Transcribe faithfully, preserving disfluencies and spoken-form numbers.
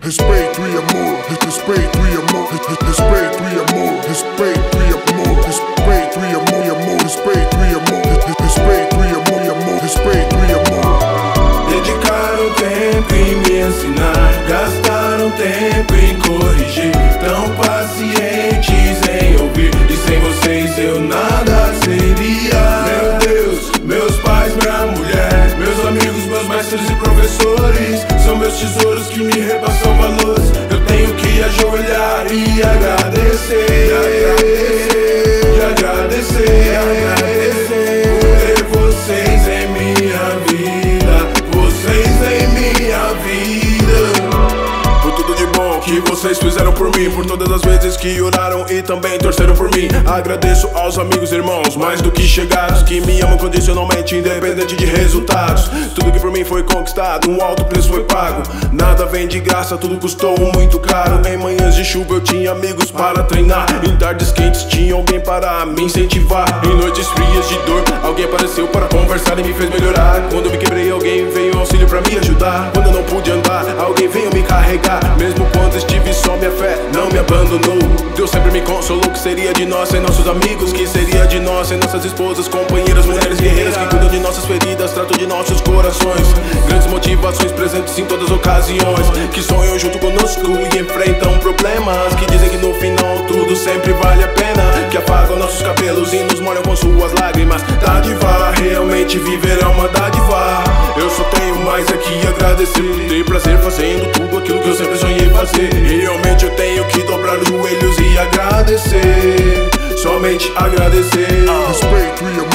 respeito e amor, respeito e amor, respeito e amor, respeito e amor, respeito e amor, e amor, respeito e amor, respeito e amor, e amor, respeito e amor. Dedicaram tempo em me ensinar, gastaram tempo em corrigir, tão pacientes em ouvir, e sem vocês eu nada seria. Meu Deus, meus pais, minha mulher, meus amigos, meus mestres e professores, são meus tesouros que me repassam valores. Eu tenho que ajoelhar e agradecer, e agradecer, e agradecer, por ter vocês em minha vida, vocês em minha vida. Por tudo de bom que vocês fizeram por mim, por todas as vezes que oraram e também torceram por mim. Agradeço aos amigos e irmãos, mais do que chegados, que me amam condicionalmente, independente de resultados. Tudo que por mim foi conquistado, um alto preço foi pago. Nada vem de graça, tudo custou muito caro. Em manhãs de chuva eu tinha amigos para treinar, em tardes quentes tinha alguém para me incentivar. Em noites frias de dor, alguém apareceu para conversar e me fez melhorar. Quando eu me quebrei, alguém veio auxílio para me ajudar. Quando eu não pude andar, alguém veio me carregar. Mesmo quando estive só, minha fé não me abandonou. Deus sempre me consolou. Que seria de nós sem nossos amigos? Que seria de nós sem nossas esposas, companheiras, mulheres guerreiras que cuidam de nossas feridas, tratam de nossos corações. Grandes motivações presentes em todas as ocasiões, que sonham junto conosco e enfrentam problemas, que dizem que no final tudo sempre vale a pena, que apagam nossos cabelos e nos molham com suas lágrimas. Dádiva, realmente viver é uma dádiva. Eu só tenho mais aqui a agradecer, ter prazer fazendo tudo aquilo que eu sempre sonhei fazer. E realmente eu tenho que dobrar os joelhos e agradecer, somente agradecer. Respeito e amor.